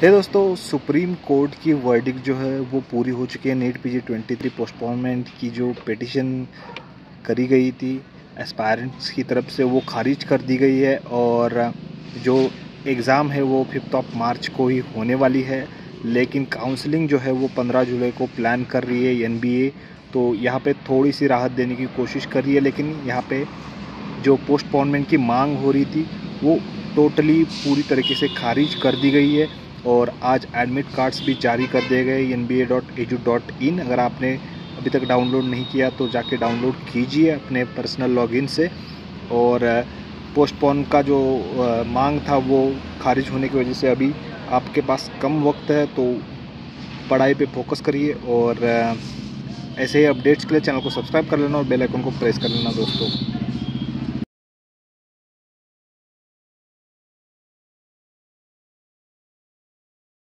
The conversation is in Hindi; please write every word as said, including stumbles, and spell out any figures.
है दोस्तों, सुप्रीम कोर्ट की वर्डिक्ट जो है वो पूरी हो चुकी है। नीट पीजी तेईस पोस्टपोनमेंट की जो पिटिशन करी गई थी एस्पायरेंट्स की तरफ से, वो खारिज कर दी गई है और जो एग्ज़ाम है वो फिफ्थ ऑफ मार्च को ही होने वाली है। लेकिन काउंसलिंग जो है वो पंद्रह जुलाई को प्लान कर रही है एन बी ए, तो यहाँ पे थोड़ी सी राहत देने की कोशिश कर रही है। लेकिन यहाँ पे जो पोस्टपोनमेंट की मांग हो रही थी वो टोटली पूरी तरीके से खारिज कर दी गई है और आज एडमिट कार्ड्स भी जारी कर दिए गए N B A dot A जू डॉट इन। अगर आपने अभी तक डाउनलोड नहीं किया तो जाके डाउनलोड कीजिए अपने पर्सनल लॉगिन से। और पोस्टपोन का जो मांग था वो खारिज होने की वजह से अभी आपके पास कम वक्त है, तो पढ़ाई पे फोकस करिए और ऐसे ही अपडेट्स के लिए चैनल को सब्सक्राइब कर लेना और बेल आइकन को प्रेस कर लेना दोस्तों।